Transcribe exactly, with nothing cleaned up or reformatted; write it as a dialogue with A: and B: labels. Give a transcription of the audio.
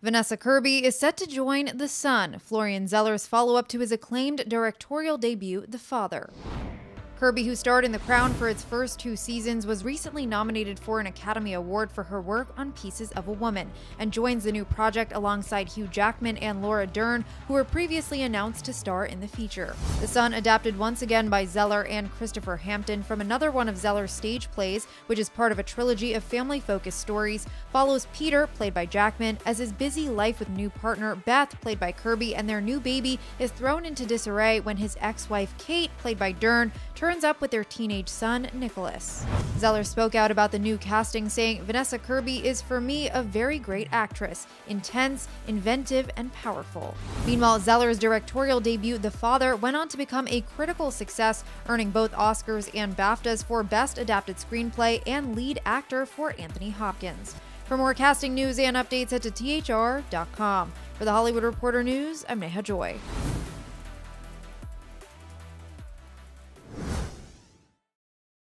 A: Vanessa Kirby is set to join The Sun, Florian Zeller's follow-up to his acclaimed directorial debut, The Father. Kirby, who starred in The Crown for its first two seasons, was recently nominated for an Academy Award for her work on Pieces of a Woman, and joins the new project alongside Hugh Jackman and Laura Dern, who were previously announced to star in the feature. The Sun, adapted once again by Zeller and Christopher Hampton from another one of Zeller's stage plays, which is part of a trilogy of family-focused stories, follows Peter, played by Jackman, as his busy life with new partner Beth, played by Kirby, and their new baby is thrown into disarray when his ex-wife Kate, played by Dern, turns up with their teenage son, Nicholas. Zeller spoke out about the new casting, saying, "Vanessa Kirby is, for me, a very great actress, intense, inventive, and powerful." Meanwhile, Zeller's directorial debut, The Father, went on to become a critical success, earning both Oscars and BAFTAs for Best Adapted Screenplay and Lead Actor for Anthony Hopkins. For more casting news and updates, head to T H R dot com. For The Hollywood Reporter News, I'm Neha Joy.